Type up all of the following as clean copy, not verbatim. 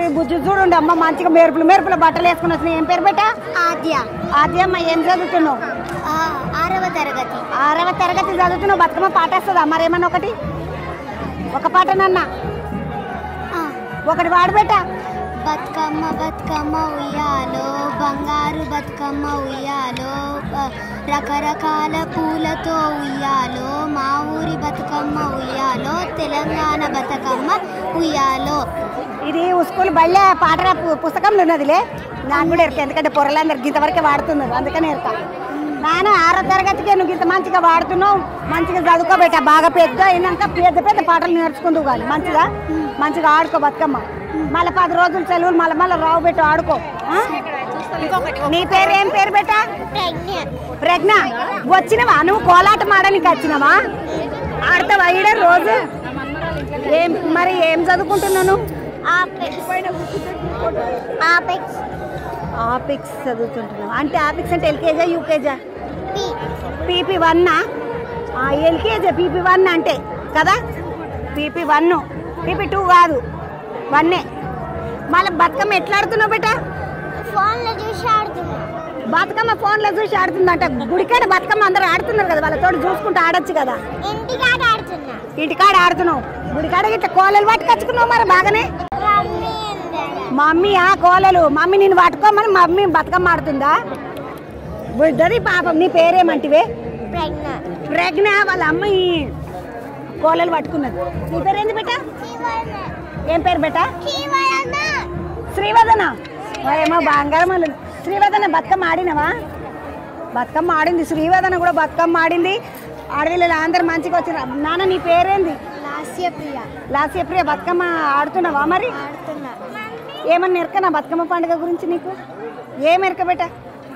బుజ్జి చూడండి అమ్మ మంచిగా మెరుపులు మెరుపుల బట్టలు వేసుకుని వచ్చినాయి. ఏం పేరు పెట్టా? ఆద్య. ఆద్య అమ్మ ఏం చదువుతున్నావు? 6వ తరగతి. 6వ తరగతి చదువుతున్నావు. బతుకమ్మ పాట వస్తుందా మరేమన్నా ఒక పాటనన్నా ఒకటి వాడబెట్టా. బతుకమ్మ బతుకమ్మ ఉయ్యాలో బంగారు బతుకమ్మ ఉయ్యాలో రకరకాల పూలతో ఉయ్యాలో మా ఊరి బతుకమ్మ ఉయ్యాలో తెలంగాణ బతుకమ్మ ఉయ్యాలో. ఇది స్కూల్ బళ్ళే పాట పుస్తకంలో ఉన్నదిలే. నాకు కూడా ఎరుక, ఎందుకంటే పొరలందరికి ఇంతవరకే వాడుతున్నారు, అందుకని ఎరుక. నాన్న 6వ తరగతికే నువ్వు ఇంత మంచిగా వాడుతున్నావు, మంచిగా చదువుకోబెట్టా. బాగా పెద్ద అయినాక పెద్ద పెద్ద పాటలు నేర్చుకుందువు కానీ మంచిగా ఆడుకో బతుకమ్మ. మళ్ళీ 10 రోజులు సెలవులు మళ్ళీ రావు పెట్టు ఆడుకో. నీ పేరు ఏం పేరు పెట్టా? ప్రజ్ఞ. వచ్చినవా నువ్వు కోలాటం ఆడడానికి వచ్చినవా? ఆడతావా ఈడ రోజు? ఏం చదువుకుంటున్నాను? ఆపిక్స్ చదువుతుంటున్నావు అంటే ఆపిక్స్ అంటే ఎల్కేజా యూకేజా? PP1. ఎల్కేజీ PP1 అంటే కదా. PP1 PP2 కాదు, 1. మళ్ళీ బతుకమ్మ ఎట్లా ఆడుతున్నావు బేటా? ఫోన్లో చూసి ఆడుతున్నా. బతుకమ్మ ఫోన్లో చూసి ఆడుతుందంట. గుడికాడ బతుకమ్మ అందరూ ఆడుతున్నారు కదా, వాళ్ళతో చూసుకుంటూ ఆడొచ్చు కదా. ఇంటికాడ ఆడుతున్నావు, గుడికాడ ఇట్లా కోలలు పట్టుకొచ్చుకున్నావు మరి బాగానే. మమ్మీ కోలలు మమ్మీ నేను పట్టుకోమని మమ్మీ బతుకమ్మ ఆడుతుందా? బుద్ధది పాపం. నీ పేరేమంటివే? ప్రజ్ఞ. వాళ్ళ అమ్మాయి కోలలు పట్టుకున్నది. నీ పేరేంది బేటా? ఏం పేరు బేటా? శ్రీవదన. ఏమో బంగారం. శ్రీవదన బతుకమ్మ ఆడినవా? బతుకమ్మ ఆడింది. శ్రీవదన కూడా బతుకమ్మ ఆడింది. ఆడవిళ్ళు అందరు మంచిగా వచ్చిన. నాన్న నీ పేరేంది? లాస్యప్రియ. లాస్యప్రియ. బతుకమ్మ ఆడుతున్నావా మరి? ఏమన్నా ఎరకనా బతుకమ్మ పండుగ గురించి నీకు? ఏం ఎరకబెట్టా?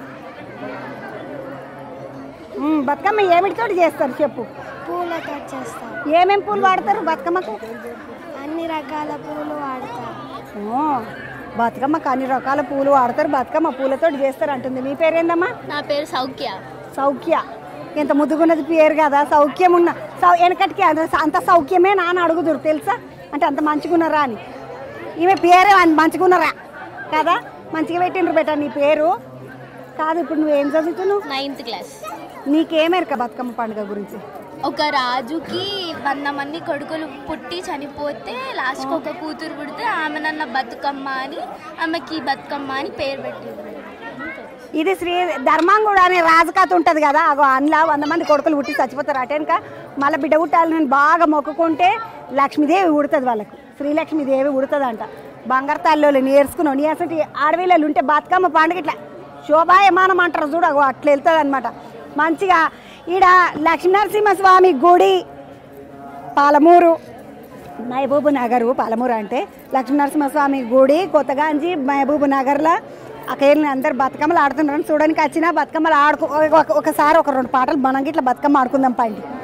బతుకమ్మ ఏమిటితో చేస్తారు చెప్పు? పూలతో చేస్తారు. ఏమేం పూలు వాడతారు బతుకమ్మకు? అన్ని రకాల పూలు వాడతారు. బతుకమ్మకు అన్ని రకాల పూలు వాడతారు, బతుకమ్మ పూలతో చేస్తారు అంటుంది. నీ పేరేందమ్మా? నా పేరు సౌఖ్య. సౌఖ్య. ఎంత ముద్దుగున్నది పేరు కదా. సౌఖ్యం ఉన్న వెనకటికి అంత సౌఖ్యమే నాన్న అడుగుదురు తెలుసా, అంటే అంత మంచిగున్నారా అని. ఈమె పేరే మంచిగున్నారా కదా, మంచిగా పెట్టిండ్రు బేటా నీ పేరు. కాదు ఇప్పుడు నువ్వేం చదువుతున్నావు? 9th class. నీకేమెరక బతుకమ్మ పండుగ గురించి? ఒక రాజుకి 100 మంది కొడుకులు పుట్టి చనిపోతే లాస్ట్కి ఒక కూతురు పుడితే ఆమె నన్న బతుకమ్మ అని, ఆమెకి బతుకమ్మ అని పేరు పెట్టింది. ఇది శ్రీ ధర్మాంగుడు అనే రాజకథ ఉంటుంది కదా. అందులో 100 మంది కొడుకులు పుట్టి చచ్చిపోతారు. అటెనక మళ్ళీ బిడ్డ పుట్టాలని బాగా మొక్కుకుంటే లక్ష్మీదేవి ఉడుతుంది వాళ్ళకు. శ్రీలక్ష్మీదేవి ఉడుతుందంట. బంగారు తల్లి నేర్చుకున్నావు. నీ అసలు ఆడవిళ్ళు ఉంటే బతుకమ్మ పండుగ ఇట్లా శోభాయమానం అంటారు చూడ, అట్లా వెళ్తుంది అనమాట. మంచిగా ఈడ లక్ష్మీనరసింహస్వామి గుడి పాలమూరు, మహబూబ్ నగర్. పాలమూరు అంటే లక్ష్మీనరసింహస్వామి గుడి కొత్తగాంజీ మహబూబ్ నగర్లో. అక్కడ అందరు బతుకమ్మలు ఆడుతున్నారని చూడడానికి వచ్చిన. బతుకమ్మలు ఒకసారి ఒక 2 పాటలు మనం ఇట్లా బతుకమ్మ ఆడుకుందాం పండి.